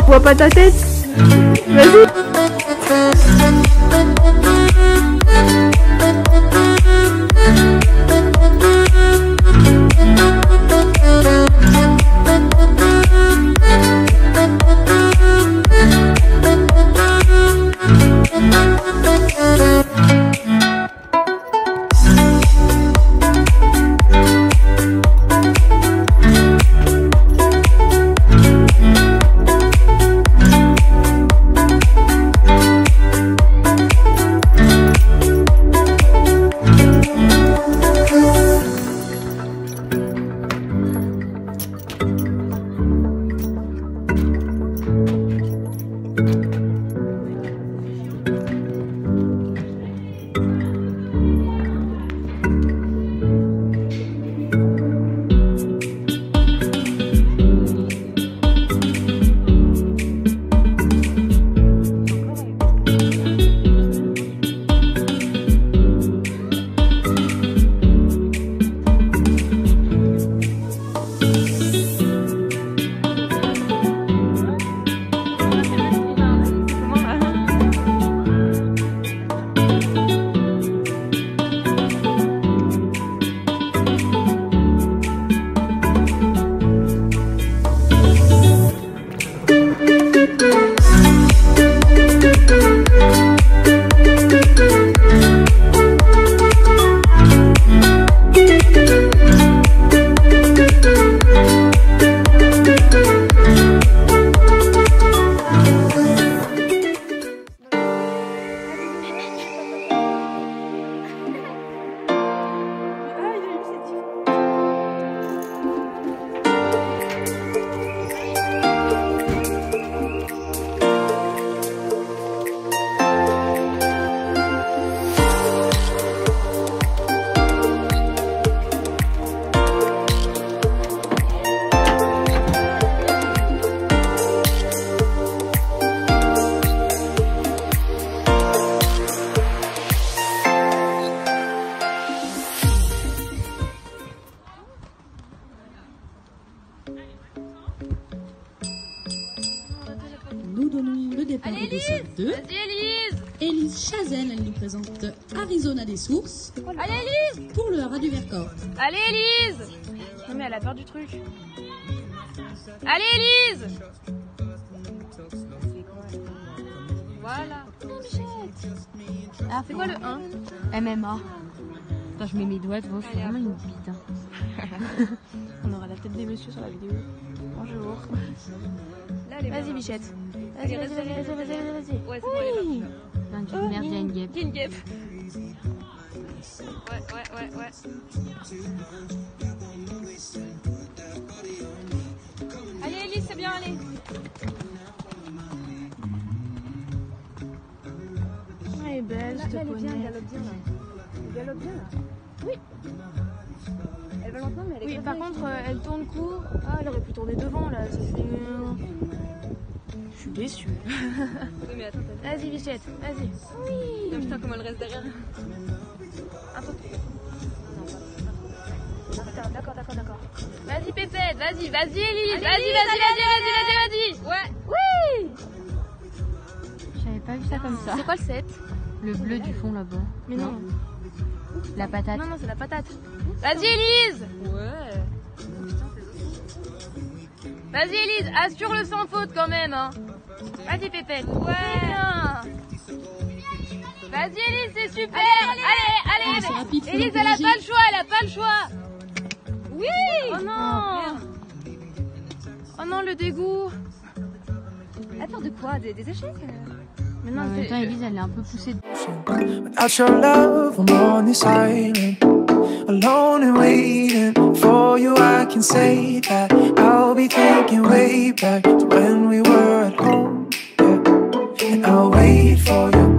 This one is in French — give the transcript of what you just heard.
vois pas ta tête. Vas-y. Nous donnons le départ Allez, de cette 2. Vas-y, Élise. Élise Chazel, elle nous présente Arizona des Sources. Allez, Élise. Pour le Haras du Vercors. Allez, Élise. Non, mais elle a peur du truc. Allez, Élise. Voilà. Non, Bichette. Ah, C'est quoi le 1? MMA. Quand je mets mes doigts devant, je suis Allez, vraiment une bite. Hein. On aura la tête des messieurs sur la vidéo. Bonjour. Vas-y, Bichette. Vas-y. Ouais, c'est bon, elle est Putain, d'une merde, il y a une guêpe. Il y a une guêpe. Ouais. Allez, Élise, c'est bien, allez. Elle est belle, je te connais. Elle galope bien, là. Elle galope bien, là. Oui. Elle va lentement, mais elle est. Oui, par contre, elle tourne court. Ah, elle aurait pu tourner devant, là. Ça fait. Je suis déçue. Oui, mais attends, vas-y, Bichette, vas-y. Oui. Non, putain, comment elle reste derrière. Un peu. Non, putain, d'accord. Vas-y, Pépette, vas-y, Élise. Vas-y. Ouais. Oui. J'avais pas vu ça comme ça. C'est quoi le 7? Le bleu du fond là-bas. Mais non. La patate. Non, c'est la patate. Vas-y, Élise. Ouais. Vas-y, Élise, assure le sans faute quand même, hein. Vas-y, Pépette. Ouais. Vas-y, Élise, c'est super. Allez. Élise, elle a pas le choix, Oui. Oh non. Oh non, le dégoût. Elle a peur de quoi? Des échecs? Mais non, en même temps, Élise, elle est un peu poussée. Without your love, I'm on this island, alone and waiting for you. I can say that I'll be thinking way back to when we were at home, yeah. And I'll wait for you.